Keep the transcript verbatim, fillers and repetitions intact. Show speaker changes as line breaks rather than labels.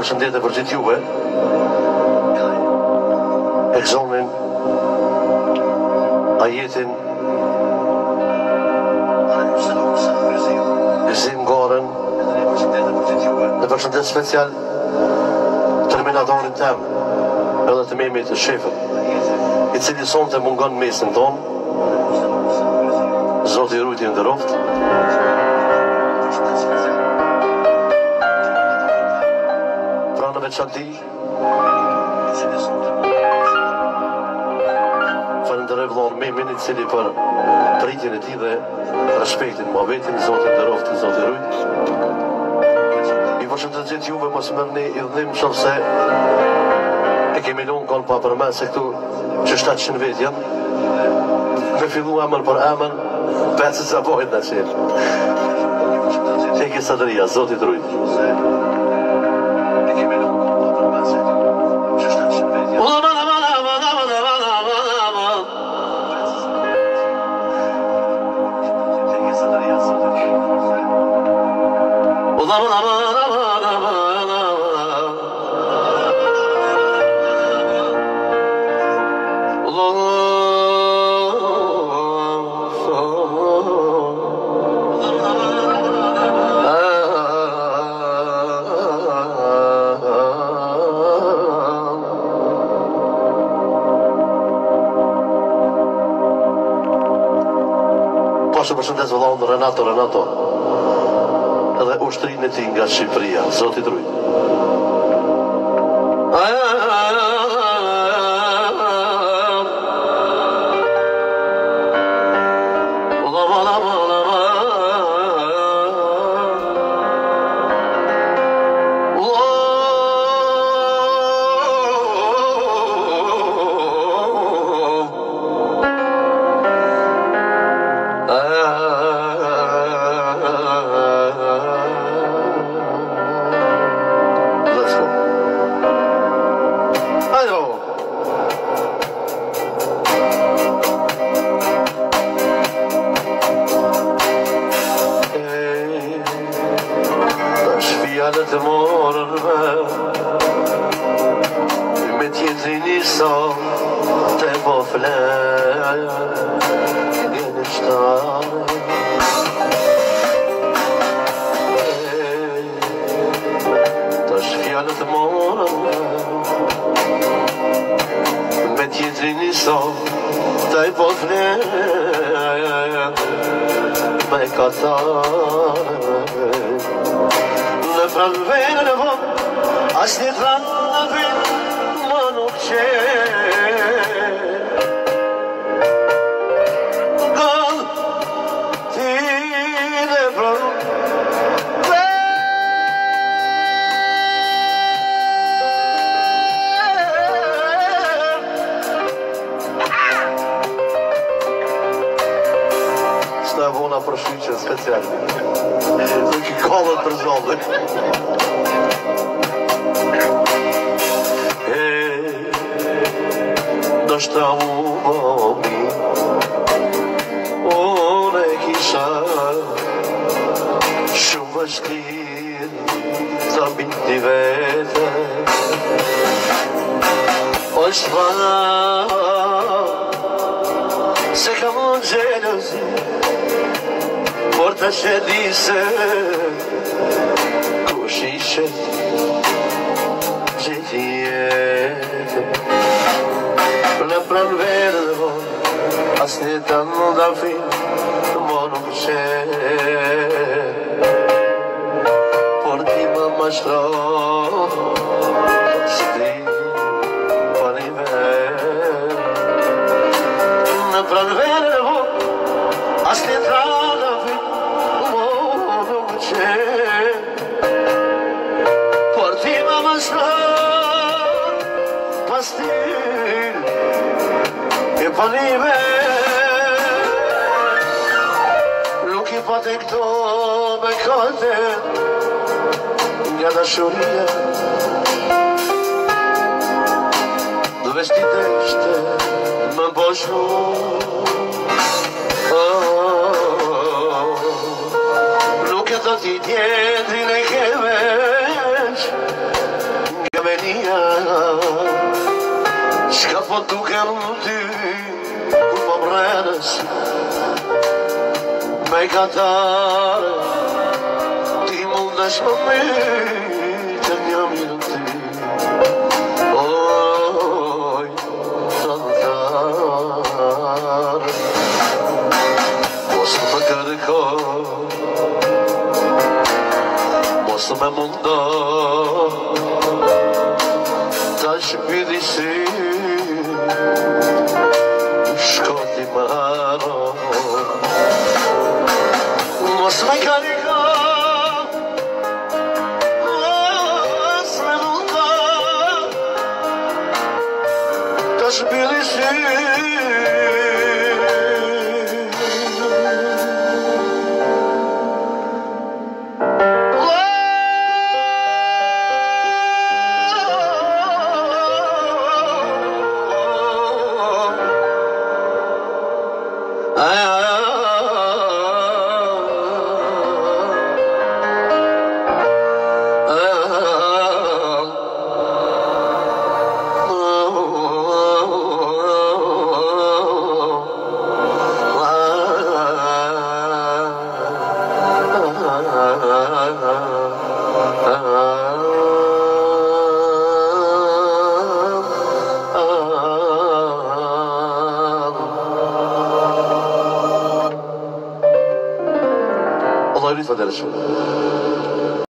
përshëndetje për gjithë juve. E gëzonin ajetin Gëzim Garën dhe përshëndet special terminatorin tem edhe të Memit të shefët, i cili sonte mungon mesin tonë. Zoti i rujti nderoft. Pra në veçanti falenderoj vëllain Memin, i cili për pritjen e tij dhe respektin, mohabetin, Zoti i nderoft, Zoti i rujt. I përshëndet gjithë juve, mos merrni idhnim nëse e kemi lënë kon pa përmend se këtu që shtatëqind vjet janë. Me fillu emër për emër, pesë sa bojnë në qenë. Teke sadëria, Zoti të rujtë. Pashe përshëndes vëllaun Renato Renato edhe ushtrinë e tij nga Shqipëria, Zoti të rujtë. Të morën me me tjetrin i sa të po fler gjene shtare tash fjallët të morën me tjetrin i sa të po fler me katare në pranë vene në vëmë, as një tranë në vinë, më nuk qenë. Gëllë, ti dhe pranë, s'ta e vona për shqyqe special. Nuk i kallët për zollë. Do shta u bomi unë e kisha shumë vështirë të biti vete është va se kam unë gjelozi por të shedi se kush ishe gjithi jetë në pranë verë dhe vonë as një të ndafin më nuk qenë por ti më mashtronë s'ti pa një verë në pranë verë dhe vonë as një të ndafin më nuk qenë por ti më mashtronë pas ti e panime nuk i pate këto me kalte nga dashuria dhe vestit e shte më boshu nuk e të ti tjetrin e kevesh mia Shka po duke në ty Kur po mrenës Me katare Ti mundesh më mirë Që një mirë ty Oj, saltare Mos më kërko Mos me mundo Ta shpidi si Shkoti maro Mos me kërko Mos me mundo Ta shpidi si Allah yürüt ve dersin.